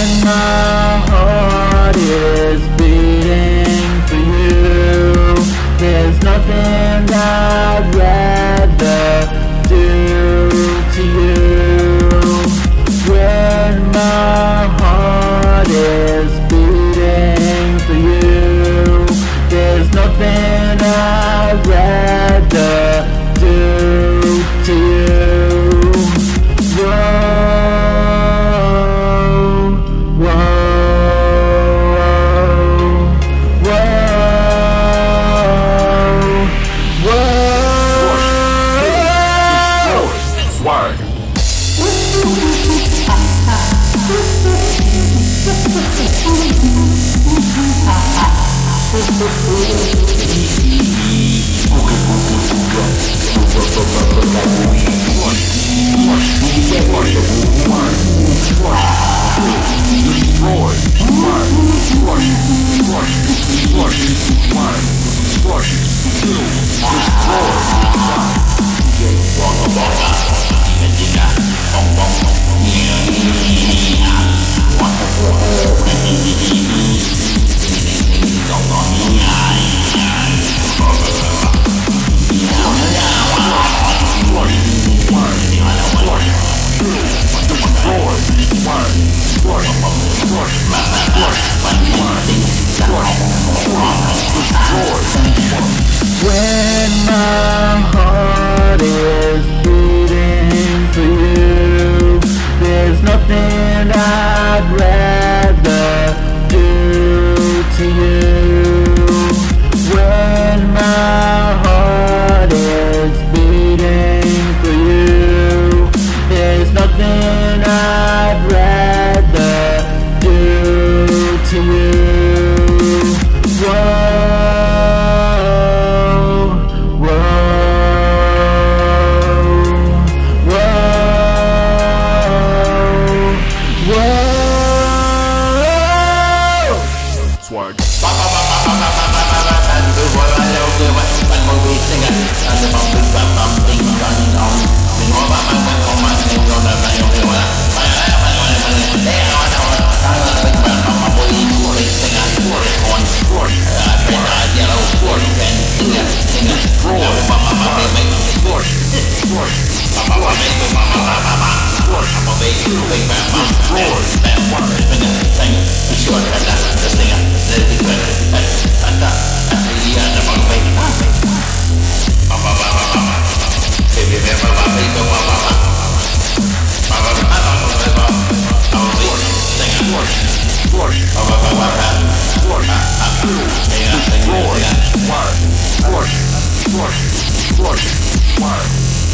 my heart is beating for you, there's nothing I'd rather do to you. When my heart is beating for you, there's nothing I'd rather do to you. When my heart is beating for you, there's nothing I'd rather do to you. When my heart is beating for you, there's nothing I'd rather do to you. Swag.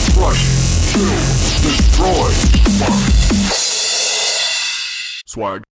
Swag.